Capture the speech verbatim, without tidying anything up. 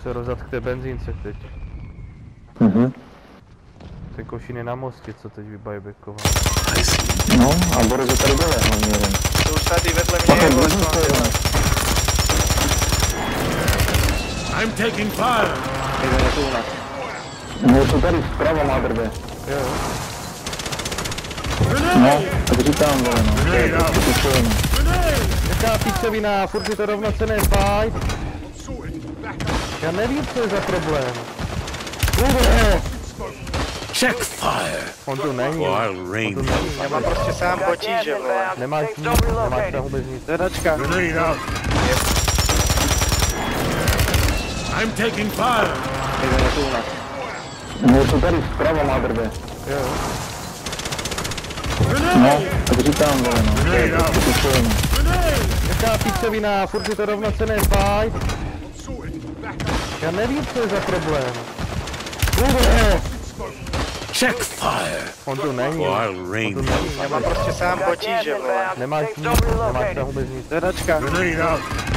se rozdat k té benzínce teď. Mhm. Ten Košín je na mostě, co teď vybajbekoval. No, a Boris je tady dole, hlavně jeden. To už tady vedle mě je, vole, I'm taking fire! jeden je tu u nás. No, to tady zprava má drbe. Jo, jo. No, tak říkám, vole, no. To je prostě pičovina. Jaká píčovina, furt je to rovnocenný fight. Já nevím, co je za problém. Kurve! Check fire! On tu není. I'll On tu rain. není. Já mám prostě sám potíže, vole. Nemáš nic, nemáš tam vůbec nic. Sedačka. Grenade out! I'm taking fire! jeden je tu u nás. No, to tady zprava má drbe. Jo, jo. No, tak říkám, vole, no. To je prostě pičovina. Jaká píčovina, furt je to rovnocenný fight. Já nevím, co je za problém. Kurve! Check fire! On tu není. I'll On tu rain. není. Já mám prostě sám potíže, vole. Nemáš nic, nemáš tam vůbec nic. Sedačka. Grenade out!